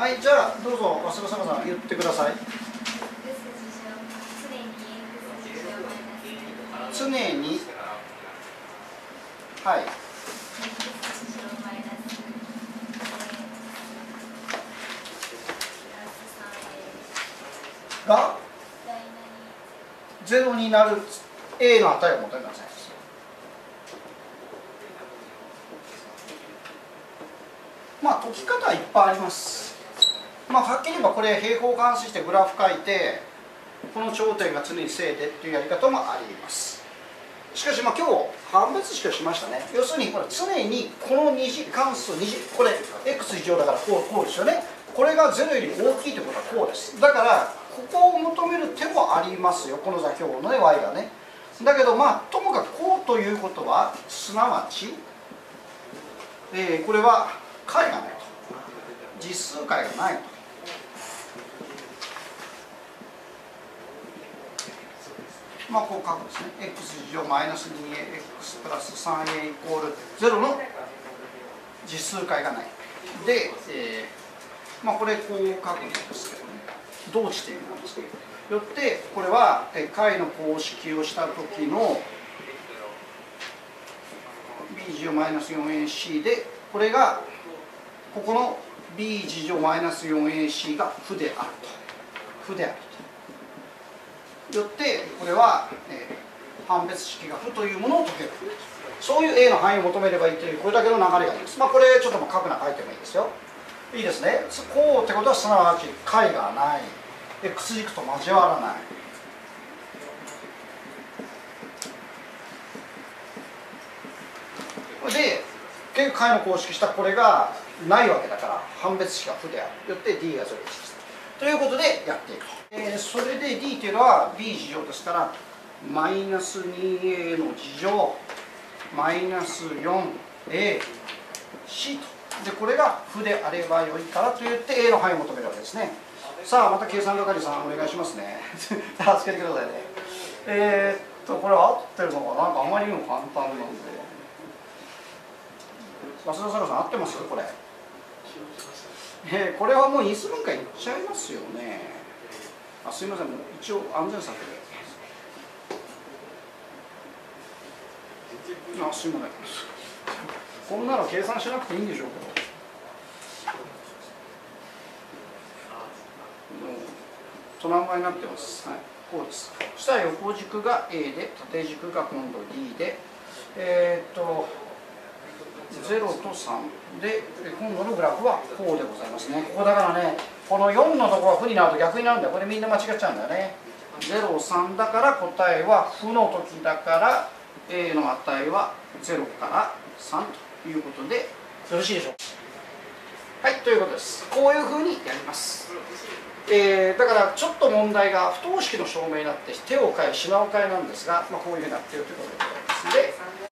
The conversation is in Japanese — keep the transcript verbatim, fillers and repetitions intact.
はい、じゃあどうぞ増田さん言ってください。常にはいがゼロになる A の値を求めなさい。まあ解き方はいっぱいあります。まあはっきり言えばこれ平方完成してグラフ書いてこの頂点が常に正でっていうやり方もあります。しかしまあ今日判別式をしましたね。要するにこれ常にこの二次関数二次これ x 以上だからこうこうですよね。これがゼロより大きいということはこうです。だからここを求める手もありますよ、この座標のね y がね。だけどまあともかくこうということはすなわち、えー、これは解がないと、実数解がないと。まあこう書くんですね。x 以上マイナス にエーエックス プラス さんエー イコールゼロの実数解がない。で、えー、まあこれこう書くんですけどね。同値点なんですけど。よってこれは解の公式をした時の b 乗マイナス よんエーシー でこれがここの b 乗マイナス よんエーシー が負であると。負であると。よってこれは、えー、判別式が負というものを解ける。そういう A の範囲を求めればいいというこれだけの流れがあります。まあこれちょっと書くな書いてもいいですよ。いいですね。こうってことはすなわち解がない。X 軸と交わらない。で、結局解の公式したこれがないわけだから判別式が負である。よって D がゼロです。ということでやっていくと。えー、それで D というのは B 次乗ですからマイナス にエー の次乗マイナス よんエーシー と。でこれが負であればよいからと言って A の範囲を求めるわけですね。さあまた計算係さんお願いしますね。助けてくださいね。えー、っとこれ合ってるのがなんかあまりにも簡単なんで。増田さん合ってますこれ。えー、これはもう因数分解いっちゃいますよね。あ、すいません、もう一応安全策で。あ、すいません。こんなの計算しなくていいんでしょうけど。トランマになってます。はい、こうです。そしたら横軸が A で、縦軸が今度 D で、えー、っと、ゼロとさんで、今度のグラフはこうでございますね。ここだからね、このよんのところが負になると逆になるんだよ。これみんな間違っちゃうんだよね。ゼロ、さんだから答えは負の時だから、A の値はゼロからさんということで、よろしいでしょうか。はい、ということです。こういうふうにやります。えー、だからちょっと問題が不等式の証明になって手を変え品を変えなんですが、まあ、こういうふうになっているということでございます。で